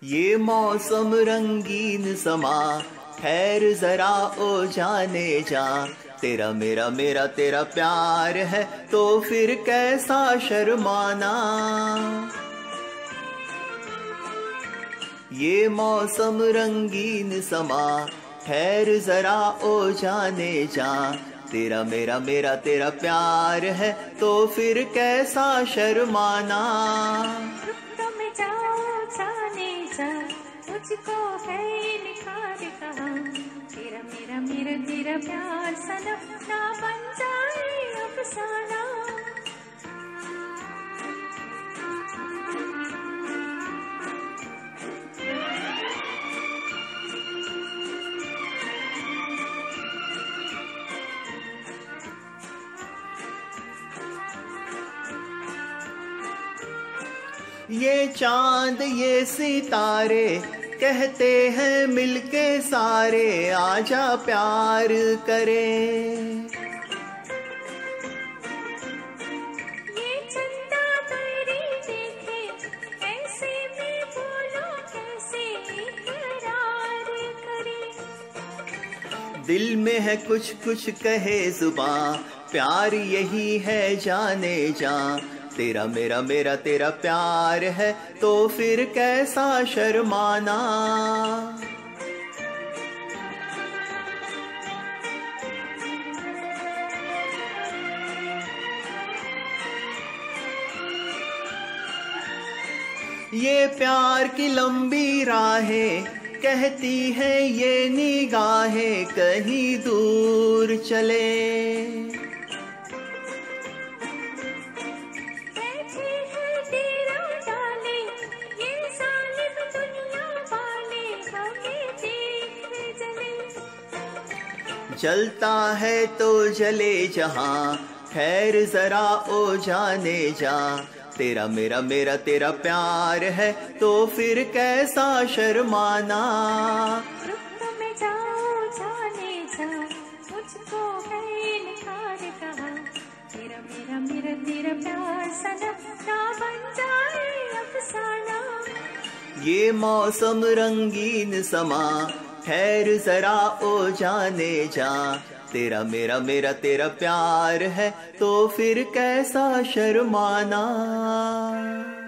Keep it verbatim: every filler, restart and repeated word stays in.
ये मौसम रंगीन समा, ठहर जरा ओ जाने जा। तेरा मेरा मेरा तेरा प्यार है तो फिर कैसा शर्माना। ये मौसम रंगीन समा, ठहर जरा ओ जाने जा। तेरा मेरा मेरा तेरा प्यार है तो फिर कैसा शर्माना। तुम जाओ जाने जा, मुझको है निखार कहाँ। तेरा मेरा मेरा तेरा प्यार सनम ना बन जाए अफसाना। ये चांद ये सितारे कहते हैं मिलके सारे, आजा प्यार करें। ये चंदा तेरी देखे ऐसे में बोलो कैसे इकरार करे। दिल में है कुछ कुछ कहे जुबां, प्यार यही है जाने जा। तेरा मेरा मेरा तेरा प्यार है तो फिर कैसा शर्माना। ये प्यार की लंबी राहें कहती है ये निगाहें कहीं दूर चले। जलता है तो जले जहां, ठहर जरा ओ जाने जा। तेरा मेरा मेरा तेरा प्यार है तो फिर कैसा शर्माना। रुक में जाओ जाने जा, मुझको है निखार कहाँ। तेरा मेरा मेरा तेरा प्यार सनम ना बन जाए अफसाना। ये मौसम रंगीन समा, ठहर जरा ओ जाने जा। तेरा मेरा मेरा तेरा प्यार है तो फिर कैसा शर्माना।